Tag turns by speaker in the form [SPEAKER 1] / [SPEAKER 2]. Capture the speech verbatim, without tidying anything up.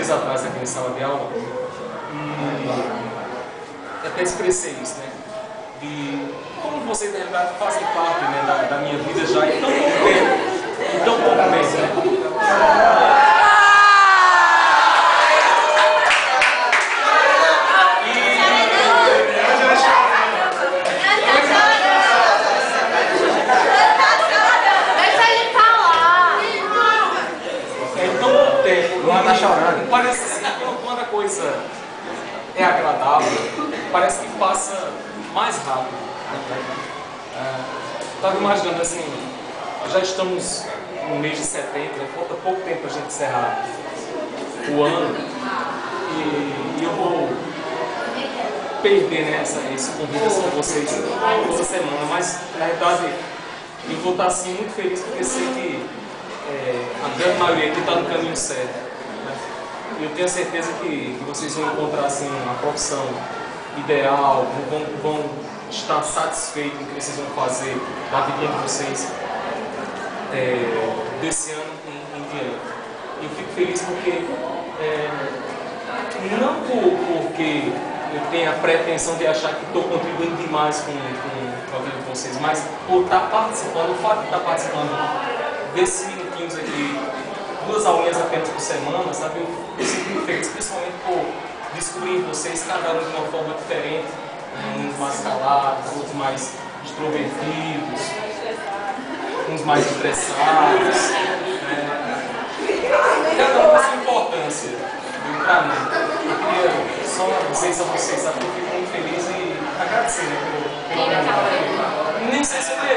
[SPEAKER 1] dias atrás aqui em sala de aula e até expressei isso, né? De como vocês na verdade fazem parte, né, da, da minha vida já em tão pouco tempo, em tão pouco tempo, né?
[SPEAKER 2] Tá chorando.
[SPEAKER 1] Parece assim, quando a coisa é agradável, parece que passa mais rápido. Estava é, imaginando assim, já estamos no mês de setembro, né? Falta pouco tempo para a gente encerrar o ano e, e eu vou perder, né, essa, esse convite com vocês toda semana, mas na verdade eu vou estar assim muito feliz porque sei que é, a grande maioria aqui está no caminho certo. Eu tenho certeza que, que vocês vão encontrar assim, uma profissão ideal, vão, vão estar satisfeitos com o que vocês vão fazer na vida de vocês é, desse ano em, em diante. Eu fico feliz porque, é, não por, porque eu tenho a pretensão de achar que estou contribuindo demais com, com a vida de vocês, mas por estar participando, o fato de estar participando desses minutinhos aqui, duas aulinhas apenas por semana, sabe? Eu fico muito feliz, principalmente por descobrir em vocês cada um de uma forma diferente, uns mais calados, outros mais extrovertidos, uns mais estressados, né? Cada um com a sua importância, para mim. Eu queria só dizer isso a vocês, sabe? Eu fico muito feliz e agradecer, né, pelo, pelo momento. Nem sei se eu